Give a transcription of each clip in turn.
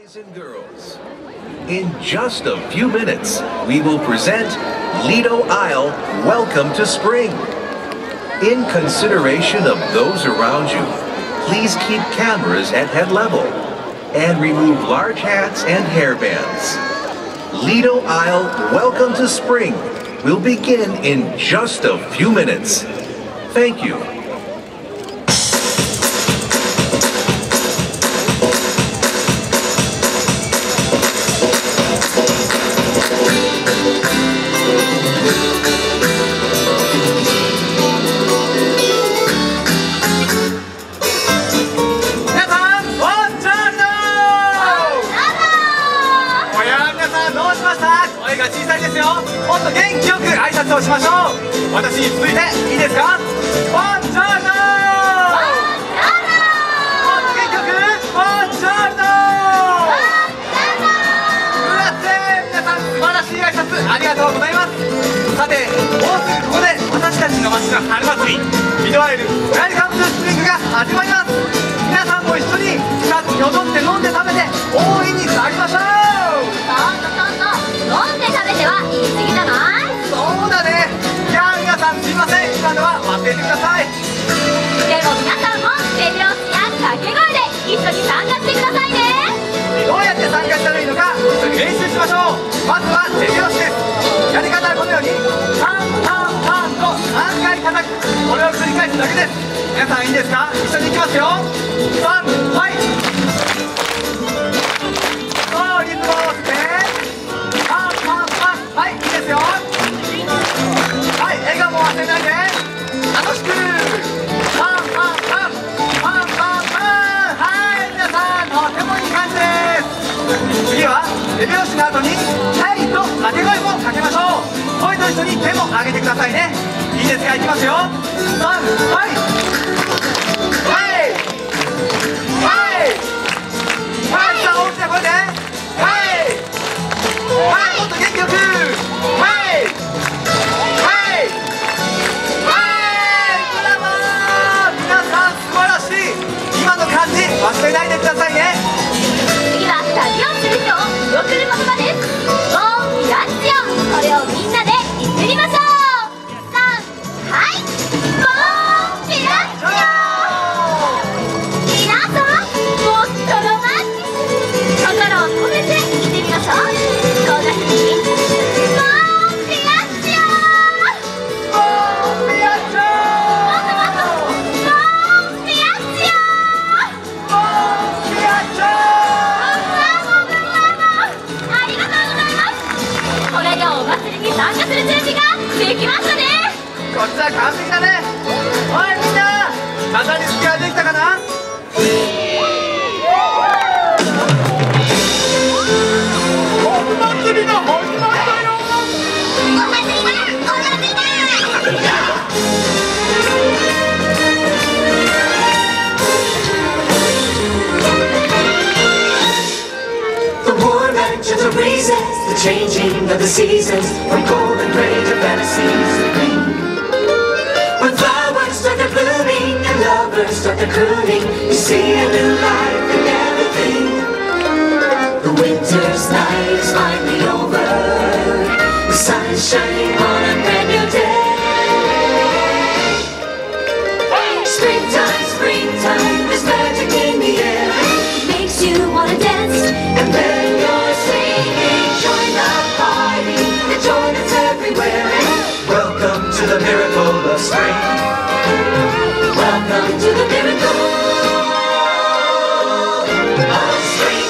Boys and girls, in just a few minutes, we will present Lido Isle Welcome to Spring. In consideration of those around you, please keep cameras at head level and remove large hats and hairbands. Lido Isle Welcome to Spring will begin in just a few minutes. Thank you. もっと元気よく挨拶をしましょう。私に続いていいですか？ボンジョルノ！もっと元気よくボンジョルノ！グラッツェ！皆さん素晴らしい挨拶ありがとうございます。さて、もうすぐここで私たちの街の春祭りリドアイルウェルカムトゥスプリングが始まります。皆さんも一緒に歌って踊って飲んで食べて大いに騒ぎましょう。 飲んで食べては言い過ぎじゃない？ そうだね。じゃあ皆さんすいません、今のは忘れてください。 でも皆さんも手拍子や掛け声で一緒に参加してくださいね。 どうやって参加したらいいのか一緒に練習しましょう。まずは手拍子です。やり方はこのようにパンパンパンと3回叩く、これを繰り返すだけです。皆さんいいですか？一緒にいきますよ。パン、はい。そう、リズムを合わせてパンパンパン、はい、いいですよ。はい、笑顔も忘れないで。楽しくパンパンパンパンパンパン。はい、皆さんとてもいい感じです。次は手拍子の後にはいと掛け声もかけましょう。声と一緒に手も上げてくださいね。いいですか？いきますよ。3、はいはいはいはい、さあ大きな声ではいはい、もっと元気よくはいはいはい、ブラボー。皆さん素晴らしい。今の感じ忘れないでくださいね。 次は旅をする人を送る言葉です。ボンピラッツィオ、これをみんなで言ってみましょう。3、はい、ボンピラッツィオ。皆さんもっとロマンチック、心を込めて言ってみましょう。こんな風にボンピラッツィオ、 ボンピラッツィオ、 もっともっとボンピラッツィオ、 ボンピラッツィオ。 ありがとうございます。これでお祭りに参加する準備ができましたね。 こっちは完璧だね。おいみんな、飾り付けはできたかな？お祭りが始まったよ。 お祭りだ、お祭りだ。 The warm and gentle breezes, the changing of the seasons, from golden gray to fantasies of green. When flowers start to blooming and lovers start to crooning, you see a new life in everything. The winter's night is finally over, the sun is shining on a brand new day. Springtime, springtime, there's magic in the air. Makes you wanna dance. And then you're singing, join the party, the joy that's everywhere. Welcome to the miracle of spring. Welcome to the miracle of spring.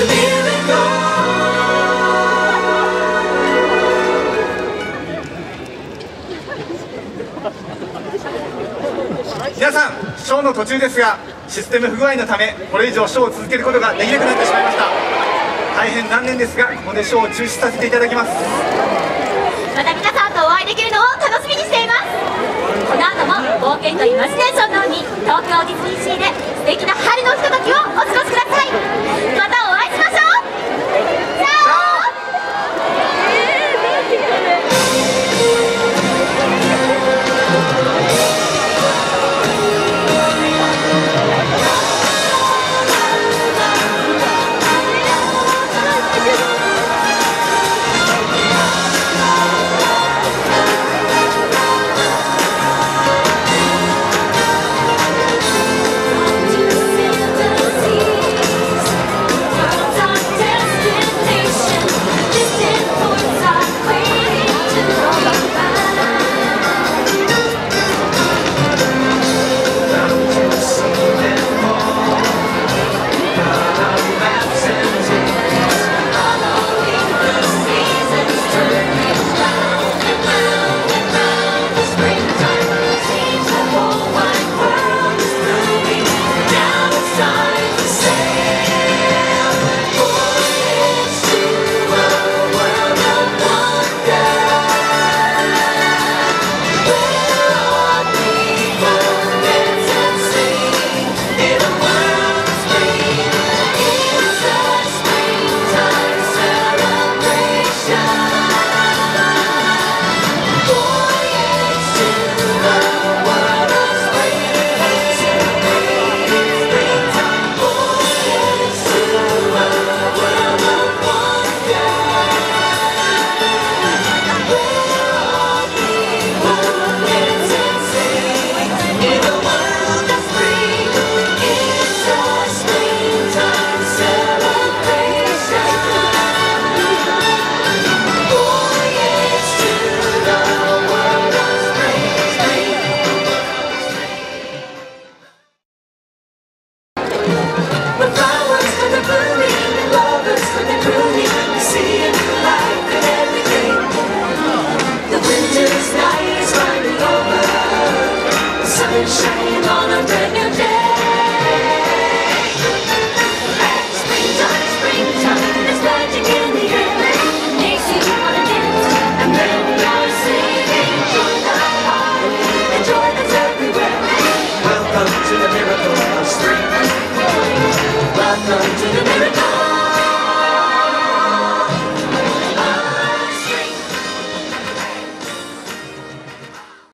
the miracle. 皆さん、ショーの途中ですが、システム不具合のためこれ以上ショーを続けることができなくなってしまいました。大変残念ですが、ここでショーを中止させていただきます。 また皆さんとお会いできるのを楽しみにしています。この後も冒険とイマジネーションの海、東京ディズニーシーで素敵な春のひとときをお過ごしください。またお